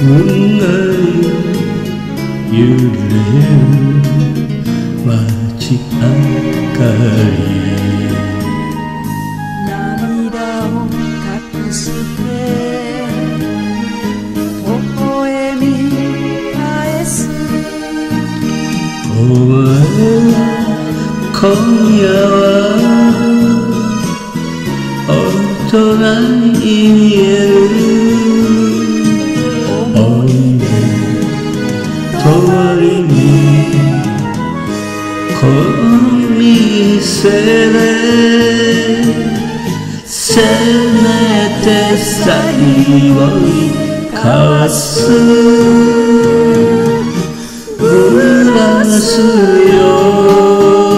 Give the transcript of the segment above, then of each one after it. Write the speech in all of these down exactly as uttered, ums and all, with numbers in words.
運河揺れる街明かり涙を隠して微笑み返すお前今夜は大人に見えるおいで隣にこの店でせめて最後に交わすグラスよ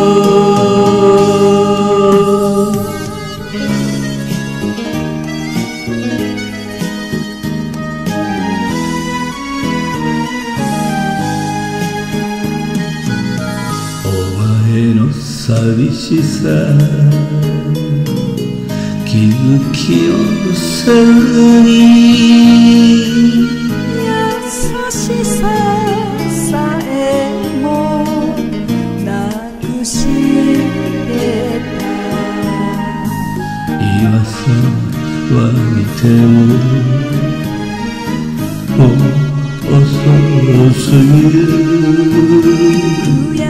寂しさ気づきをせずに優しささえもなくしてた今さは見てももう遅すぎる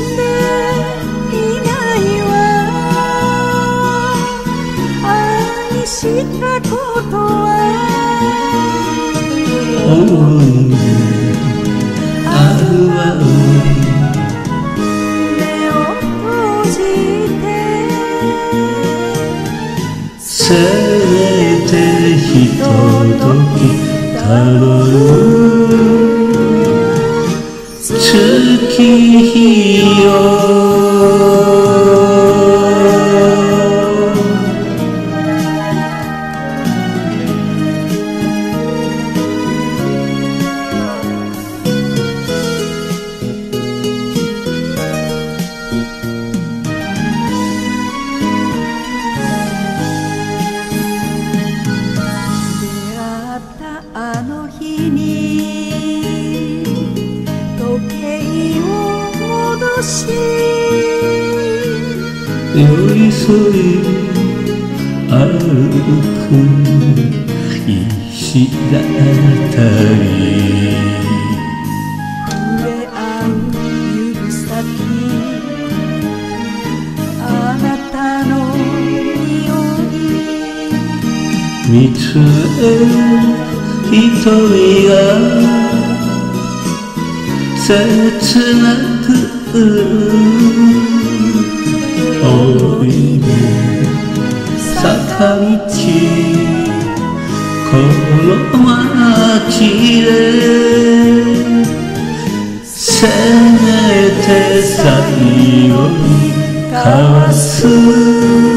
したことは思い出あるわ目を閉じてせめてひとときたどる月日よあの日に時計を戻し寄り添い歩く石だったり触れ合う指先あなたの匂い見つめ瞳が切なくおいで坂道この街でせめて最後に交わす